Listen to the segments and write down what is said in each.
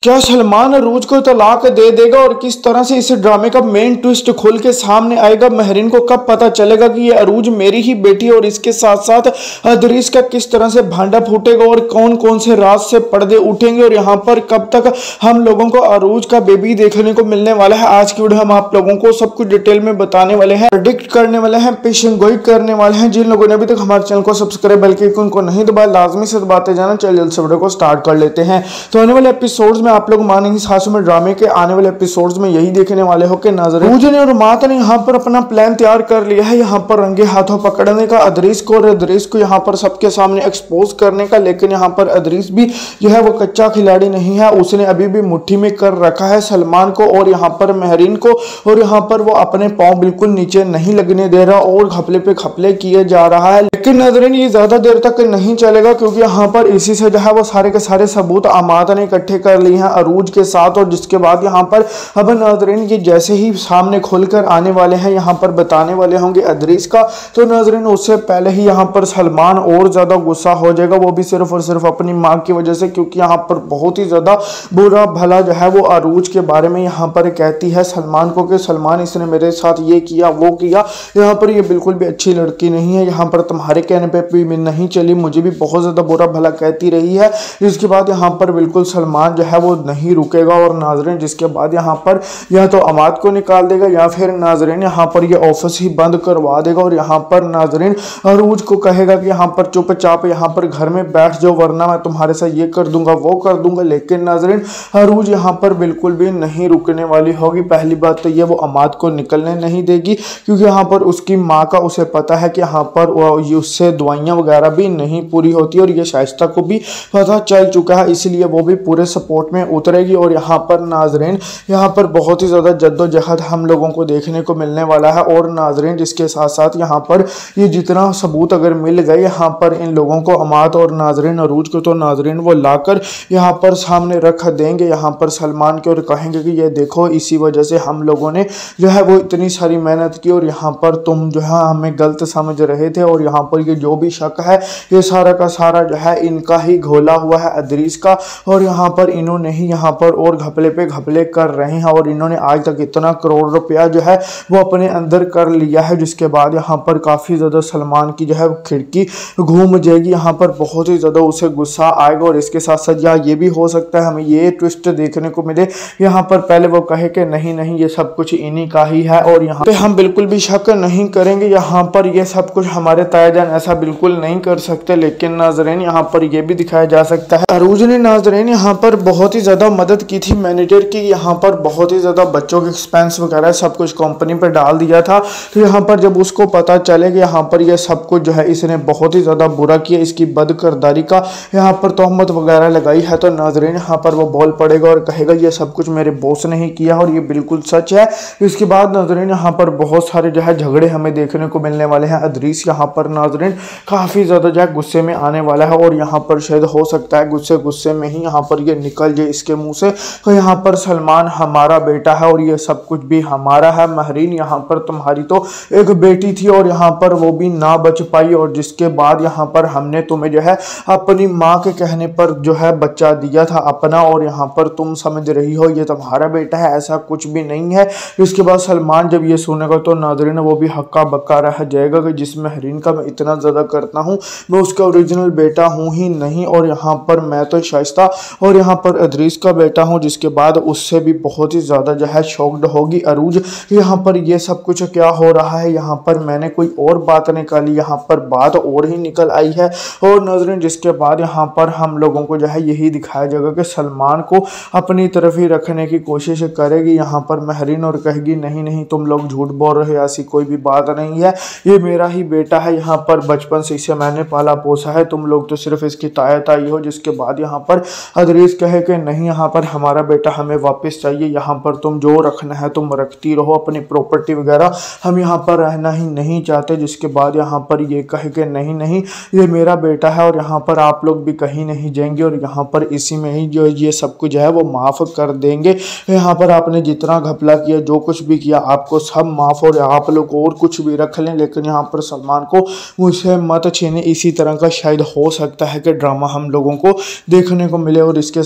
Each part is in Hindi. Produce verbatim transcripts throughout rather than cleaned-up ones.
क्या सलमान अरूज को तलाक दे देगा और किस तरह से इस ड्रामे का मेन ट्विस्ट खुल के सामने आएगा? महरीन को कब पता चलेगा कि ये अरूज मेरी ही बेटी है? और इसके साथ साथ अदरीस का किस तरह से भांडा फूटेगा और कौन कौन से राज से पर्दे उठेंगे? और यहाँ पर कब तक हम लोगों को अरूज का बेबी देखने को मिलने वाला है? आज की वीडियो हम आप लोगों को सब कुछ डिटेल में बताने वाले हैं, प्रेडिक्ट करने वाले हैं, पेशन गोई करने वाले हैं। जिन लोगों ने अभी तक हमारे चैनल को सब्सक्राइब बल्कि उनको नहीं दबाया, लाजमी से दबाते जाना। चलिए जल्द से वीडियो को स्टार्ट कर लेते हैं। तो आने वाले एपिसोड्स में आप लोग मानेंगे सासू में ड्रामे के आने वाले एपिसोड्स में यही देखने वाले हो कि नाज़रीन अरूज ने और माता ने यहाँ पर अपना प्लान तैयार कर लिया है, यहाँ पर रंगे हाथों पकड़ने का अदरीस को, और अदरीस को यहाँ पर सबके सामने एक्सपोज करने का। लेकिन यहाँ पर अदरीस भी जो है वो कच्चा खिलाड़ी नहीं है, उसने अभी भी मुट्ठी में कर रखा है सलमान को और यहाँ पर महरीन को, और यहाँ पर वो अपने पाँव बिल्कुल नीचे नहीं लगने दे रहा और घपले पे घपले किए जा रहा है। लेकिन नाज़रीन ये ज्यादा देर तक नहीं चलेगा, क्योंकि यहाँ पर इसी से जो है वो सारे के सारे सबूत अमात ने इकट्ठे कर लिए हैं अरूज के साथ। और जिसके बाद यहाँ पर अब नाज़रीन ये जैसे ही सामने खुलकर आने वाले हैं, यहाँ पर बताने वाले होंगे अदरीस का, तो नाज़रीन उससे पहले ही यहाँ पर सलमान और ज्यादा गुस्सा हो जाएगा, वो भी सिर्फ और सिर्फ अपनी माँ की वजह से, क्योंकि यहाँ पर बहुत ही ज्यादा बुरा भला जो है वो अरूज के बारे में यहाँ पर कहती है सलमान को कि सलमान इसने मेरे साथ ये किया वो किया, यहाँ पर ये बिल्कुल भी अच्छी लड़की नहीं है, यहाँ पर तुम्हारे कहने पे भी नहीं चली, मुझे भी बहुत ज्यादा बुरा भला कहती रही है। जिसके बाद यहाँ पर बिल्कुल सलमान जो है वो नहीं रुकेगा और नाज़रीन जिसके बाद यहाँ पर या तो अमाद को निकाल देगा या फिर नाज़रीन यहाँ पर ये ऑफिस ही बंद करवा देगा। और यहाँ पर नाज़रीन अरूज को कहेगा कि यहाँ पर चुपचाप यहाँ पर घर में बैठ जाओ, वरना मैं तुम्हारे साथ ये कर दूंगा वो कर दूंगा। लेकिन नाज़रीन अरूज यहाँ पर बिल्कुल भी नहीं रुकने वाली होगी। पहली बात तो ये वो अमाद को निकलने नहीं देगी, क्योंकि यहाँ पर उसकी माँ का उसे पता है कि यहाँ पर उससे दवाइयाँ वगैरह भी नहीं पूरी होती, और ये शाइस्ता को भी पता चल चुका है, इसलिए वो भी पूरे सपोर्ट में उतरेगी। और यहाँ पर नाज़रीन यहाँ पर बहुत ही ज़्यादा जद्दोजहद हम लोगों को देखने को मिलने वाला है। और नाज़रीन जिसके साथ साथ यहाँ पर ये जितना सबूत अगर मिल गए यहाँ पर इन लोगों को, अमाद और नाज़रीन अरूज को, तो नाज़रीन वो लाकर यहाँ पर सामने रख देंगे यहाँ पर सलमान के, और कहेंगे कि ये देखो इसी वजह से हम लोगों ने जो है वो इतनी सारी मेहनत की, और यहाँ पर तुम जो है हमें गलत समझ रहे थे, और यहाँ पर ये जो भी शक है ये सारा का सारा जो है इनका ही घोला हुआ है अदरीस का। और यहाँ पर इन्होंने ही यहाँ पर और घपले पे घपले कर रहे हैं, और इन्होंने आज तक इतना करोड़ रुपया जो है वो अपने अंदर कर लिया है। जिसके बाद यहाँ पर काफ़ी ज़्यादा सलमान की जो है खिड़की घूम जाएगी, यहाँ पर बहुत ही ज़्यादा उसे गुस्सा आएगा। और इसके साथ साथ यहाँ ये भी हो सकता है हमें ये ट्विस्ट देखने को मिले, यहाँ पर पहले वो कहे कि नहीं नहीं ये सब कुछ इन्हीं का ही है, और यहाँ पे हम बिल्कुल भी शक नहीं करेंगे, यहाँ पर ये सब कुछ हमारे तायाजान ऐसा बिल्कुल नहीं कर सकते। लेकिन नाज़रीन यहाँ पर ये भी दिखाया जा सकता है अरूज ने नाज़रीन यहाँ पर बहुत ही ज़्यादा मदद की थी मैनेजर की, यहाँ पर बहुत ही ज़्यादा बच्चों के एक्सपेंस वगैरह सब कुछ कंपनी पर डाल दिया था। तो यहाँ पर जब उसको पता चले कि यहाँ पर ये सब कुछ जो है इसने बहुत ही ज़्यादा बुरा किया, इसकी बदकिरदारी का यहाँ पर तोहमत वगैरह लगाई है, तो नाज़रीन यहाँ पर वो बोल पड़ेगा और कहेगा ये सब कुछ मेरे बॉस ने ही किया और ये बिल्कुल सच है। इसके बाद नाज़रीन यहाँ पर बहुत सारे जो है झगड़े हमें देखने को मिलने वाले हैं। अदरीस यहाँ पर नाज़रीन काफ़ी ज़्यादा जो है गुस्से में आने वाला है, और यहाँ पर शायद हो सकता है गुस्से गुस्से में ही यहाँ पर ये निकल जाए इसके मुंह से, तो यहाँ पर सलमान हमारा बेटा है और ये सब कुछ भी हमारा है। महरीन यहाँ पर तुम्हारी तो एक बेटी थी और यहाँ पर वो भी ना बच पाई, और जिसके बाद यहाँ पर हमने तुम्हें जो है अपनी माँ के कहने पर जो है बच्चा दिया था अपना, और यहाँ पर तुम समझ रही हो ये तुम्हारा बेटा है, ऐसा कुछ भी नहीं है। इसके बाद सलमान जब ये सुनेगा तो नाज़रीन वो भी हक्का बक्का रह जाएगा कि जिस महरीन का मैं इतना ज़्यादा करता हूँ मैं उसका ओरिजिनल बेटा हूँ ही नहीं, और यहाँ पर मैं तो शाइस्ता और यहाँ पर अदरीस का बेटा हूँ। जिसके बाद उससे भी बहुत ही ज़्यादा जो है शॉक्ड होगी अरूज, यहाँ पर ये सब कुछ क्या हो रहा है, यहाँ पर मैंने कोई और बात निकाली, यहाँ पर बात और ही निकल आई है। और नाज़रीन जिसके बाद यहाँ पर हम लोगों को जो है यही दिखाया जाएगा कि सलमान को अपनी तरफ ही रखने की कोशिश करेगी यहाँ पर महरीन, और कहेगी नहीं नहीं तुम लोग झूठ बोल रहे हो, ऐसी कोई भी बात नहीं है, ये मेरा ही बेटा है, यहाँ पर बचपन से इसे मैंने पाला पोसा है, तुम लोग तो सिर्फ इसकी तायत आई हो। जिसके बाद यहाँ पर अदरीस कहे कि नहीं यहाँ पर हमारा बेटा हमें वापस चाहिए, यहाँ पर तुम जो रखना है तुम रखती रहो, अपनी प्रॉपर्टी वगैरह हम यहाँ पर रहना ही नहीं चाहते। जिसके बाद यहाँ पर ये कहे कि नहीं नहीं ये मेरा बेटा है और यहाँ पर आप लोग भी कहीं नहीं जाएंगे, और यहाँ पर इसी में ही जो ये सब कुछ है वो माफ़ कर देंगे। यहाँ पर आपने जितना घपला किया जो कुछ भी किया आपको सब माफ़, और आप लोग और कुछ भी रख लें, लेकिन यहाँ पर सलमान को मुझसे मत छीने। इसी तरह का शायद हो सकता है कि ड्रामा हम लोगों को देखने को मिले। और इसके साथ साथ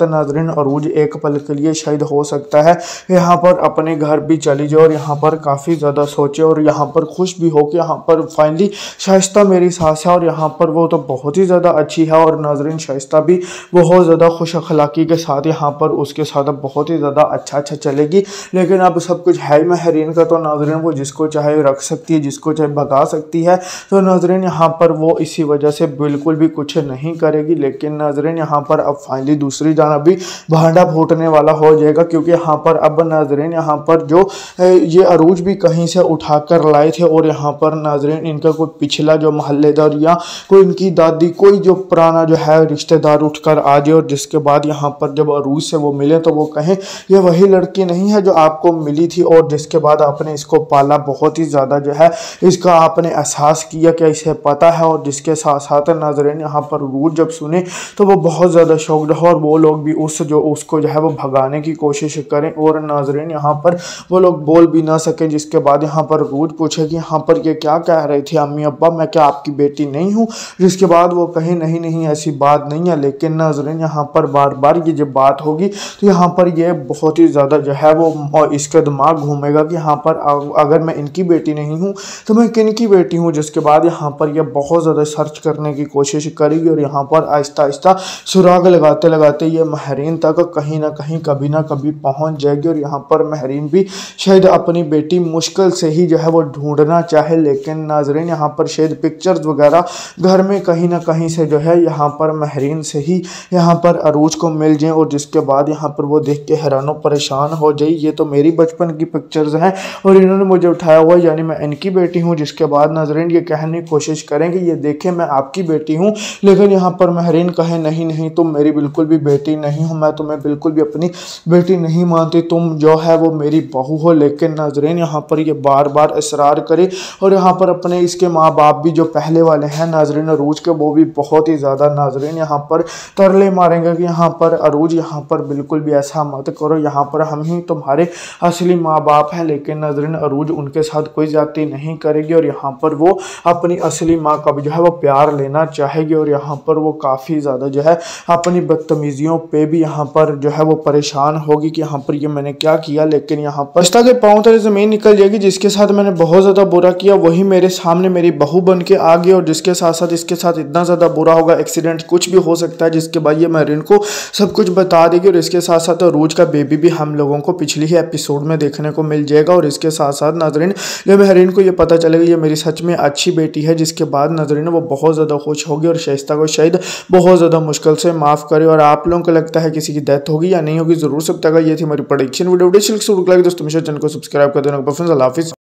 नाजरीन अरूज एक पल के लिए शहीद हो सकता है, यहाँ पर अपने घर भी चली जाए और यहाँ पर काफ़ी ज़्यादा सोचे और यहाँ पर खुश भी हो कि यहाँ पर फाइनली शाइस्ता मेरी सास है और यहाँ पर वो तो बहुत ही ज़्यादा अच्छी है। और नाजरीन शाइस्ता भी बहुत ज़्यादा खुश अखलाकी के साथ यहाँ पर उसके साथ अब बहुत ही ज़्यादा अच्छा अच्छा चलेगी। लेकिन अब सब कुछ है महरीन का, तो नाजरीन वो जिसको चाहे रख सकती है, जिसको चाहे भगा सकती है। तो नाजरीन यहाँ पर वो इसी वजह से बिल्कुल भी कुछ नहीं करेगी। लेकिन नाजरीन यहाँ पर अब फाइनली दूसरी जानब भी भांडा फूटने वाला हो जाएगा, क्योंकि यहाँ पर अब नाजरीन यहाँ पर जो ये अरूज भी कहीं से उठा कर लाए थे और यहाँ पर नाजरीन इनका कोई पिछला जो मोहल्लेदार या कोई इनकी दादी कोई जो पुराना जो है रिश्तेदार उठकर आ जाए और जिसके बाद यहाँ पर जब अरूज से वो मिले तो वो कहें ये वही लड़की नहीं है जो आपको मिली थी और जिसके बाद आपने इसको पाला, बहुत ही ज़्यादा जो है इसका आपने एहसास किया कि इसे पता है। और जिसके साथ साथ नाजरीन यहाँ पर अरूज जब सुने तो वो बहुत ज़्यादा शौक्ड हो और वो लोग भी उस जो उसको जो है वो भगाने की कोशिश करें और नाजरीन यहाँ पर वो लोग बोल भी ना सकें। जिसके बाद यहाँ पर अरूज पूछे कि यहाँ पर ये क्या कह रहे थे अम्मी अब्बा, मैं क्या आपकी बेटी नहीं हूँ? जिसके बाद वो कहीं नहीं नहीं ऐसी बात नहीं है। लेकिन नाजरीन यहाँ पर बार बार ये जब बात होगी तो यहाँ पर ये बहुत ही ज़्यादा जो है वो इसका दिमाग घूमेगा कि यहाँ पर अगर मैं इनकी बेटी नहीं हूँ तो मैं किन की बेटी हूँ। जिसके बाद यहाँ पर यह बहुत ज़्यादा सर्च करने की कोशिश करेगी और यहाँ पर आहिस्ता आहिस्ता सुराग लगाते लगाते ये महरीन तक कहीं ना कहीं कभी ना कभी पहुँच जाएगी। और यहाँ पर महरीन भी शायद अपनी बेटी मुश्किल से ही जो है वो ढूंढना चाहे, लेकिन नाजरीन यहाँ पर शायद पिक्चर्स वगैरह घर में कहीं ना कहीं से जो है यहाँ पर महरीन से ही यहाँ पर अरूज को मिल जाए और जिसके बाद यहाँ पर वो देख के हैरानो परेशान हो जाए, ये तो मेरी बचपन की पिक्चर्स हैं और इन्होंने मुझे उठाया हुआ यानी मैं इनकी बेटी हूँ। जिसके बाद नाजरीन ये कहने की कोशिश करेंगे ये देखें मैं आपकी बेटी हूँ, लेकिन यहाँ पर महरीन कहे नहीं नहीं तुम मेरी बिल्कुल भी बेटी नहीं हो, मैं तुम्हें बिल्कुल भी अपनी बेटी नहीं मानती, तुम जो है वो मेरी बहू हो। लेकिन नाजरीन यहाँ पर ये बार बार इसरार करे और यहाँ पर अपने इसके माँ बाप भी जो पहले वाले हैं नाजरीन अरूज के, वो भी बहुत ही ज़्यादा नाजरीन यहाँ पर तरले मारेंगे कि यहाँ पर अरूज यहाँ पर बिल्कुल भी ऐसा मत करो, यहाँ पर हम ही तुम्हारे असली माँ बाप हैं। लेकिन नाजरीन अरूज उनके साथ कोई ज्यादती नहीं करेगी और यहाँ पर वो अपनी असली माँ का भी जो है वो प्यार लेना चाहेगी और यहाँ पर वो काफ़ी ज़्यादा जो है अपनी बदतमीजियों पे भी यहाँ पर जो है वो परेशान होगी कि यहाँ पर ये मैंने क्या किया। लेकिन यहाँ पर पछता के पाँव तले ज़मीन निकल जाएगी, जिसके साथ मैंने बहुत ज़्यादा बुरा किया वही मेरे सामने मेरी बहू बन के आ गई और जिसके साथ साथ इसके साथ इतना ज़्यादा बुरा होगा, एक्सीडेंट कुछ भी हो सकता है, जिसके बाद ये महरीन को सब कुछ बता देगी। और इसके साथ साथ अरूज का बेबी भी हम लोगों को पिछली ही एपिसोड में देखने को मिल जाएगा। और इसके साथ साथ नाजरीन जब महरीन को ये पता चलेगा ये मेरी सच में अच्छी बेटी है, जिसके बाद नाजरीन वो बहुत ज़्यादा खुश होगी और शाइस्ता को शायद बहुत ज़्यादा मुश्किल से माफ़ करे। और आप लोगों को लगता है किसी की डेथ होगी या नहीं होगी ज़रूर सकता है। ये थी हमारी प्रेडिक्शन वीडियो। दोस्तों चैनल को सब्सक्राइब कर देना। अल्लाह हाफिज़।